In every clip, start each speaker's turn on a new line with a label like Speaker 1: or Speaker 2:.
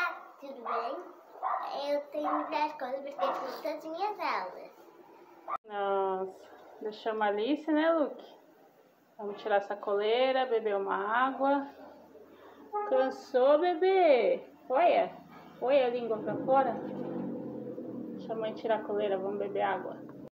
Speaker 1: Olá, tudo bem? Eu tenho que dar as coisas porque eu fiz todas as minhas aulas.
Speaker 2: Nossa, deixamos a Alice, né, Luke? Vamos tirar essa coleira, beber uma água. Cansou, bebê? Olha, põe a língua pra fora. Deixa a mãe tirar a coleira, vamos beber água.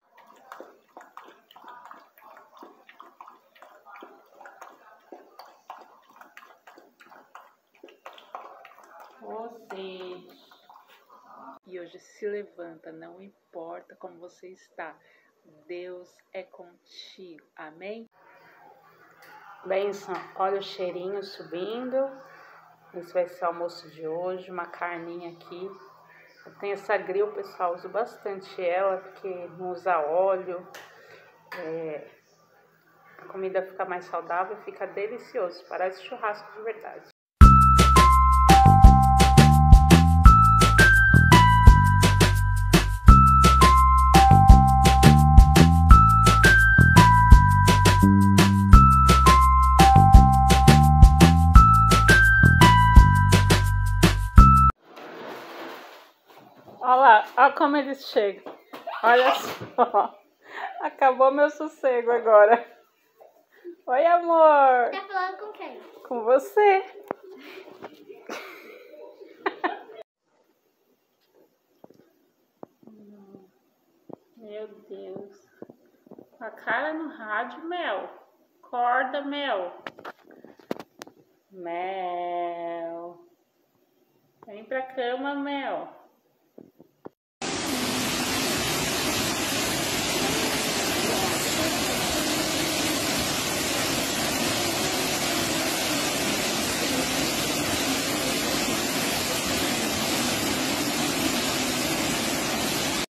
Speaker 2: Você. E hoje se levanta, não importa como você está. Deus é contigo. Amém? Benção, olha o cheirinho subindo. Esse vai ser o almoço de hoje, uma carninha aqui. Eu tenho essa grill, pessoal, uso bastante ela porque não usa óleo. A comida fica mais saudável, fica delicioso, parece churrasco de verdade. Olha lá, olha como eles chegam. Olha só. Acabou meu sossego agora. Oi, amor.
Speaker 1: Tá falando com quem?
Speaker 2: Com você. Meu Deus. A cara no rádio, Mel. Acorda, Mel. Mel. Vem pra cama, Mel.